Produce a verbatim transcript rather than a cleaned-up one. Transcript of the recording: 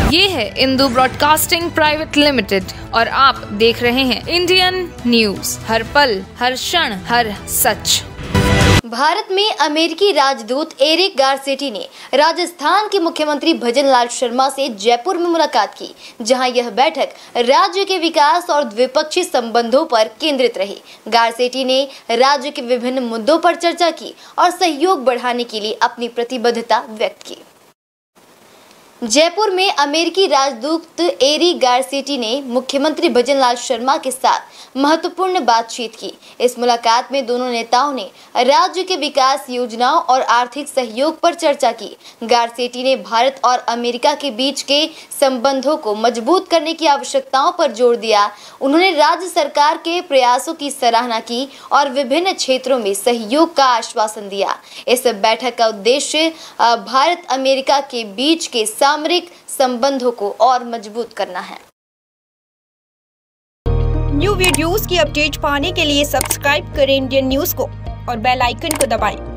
ये है Indu broadcasting private limited और आप देख रहे हैं इंडियन न्यूज, हर पल, हर क्षण, हर सच। भारत में अमेरिकी राजदूत एरिक गारसेटी ने राजस्थान के मुख्यमंत्री भजनलाल शर्मा से जयपुर में मुलाकात की, जहां यह बैठक राज्य के विकास और द्विपक्षीय संबंधों पर केंद्रित रही। गारसेटी ने राज्य के विभिन्न मुद्दों पर चर्चा की और सहयोग बढ़ाने के लिए अपनी प्रतिबद्धता व्यक्त की। जयपुर में अमेरिकी राजदूत एरिक गारसेटी ने मुख्यमंत्री भजनलाल शर्मा के साथ महत्वपूर्ण बातचीत की। इस मुलाकात में दोनों नेताओं ने राज्य के विकास योजनाओं और आर्थिक सहयोग पर चर्चा की। गारसेटी ने भारत और अमेरिका के बीच के संबंधों को मजबूत करने की आवश्यकताओं पर जोर दिया। उन्होंने राज्य सरकार के प्रयासों की सराहना की और विभिन्न क्षेत्रों में सहयोग का आश्वासन दिया। इस बैठक का उद्देश्य भारत अमेरिका के बीच के सामरिक संबंधों को और मजबूत करना है। न्यू वीडियोस की अपडेट पाने के लिए सब्सक्राइब करें इंडियन न्यूज को और बेल आइकन को दबाएं।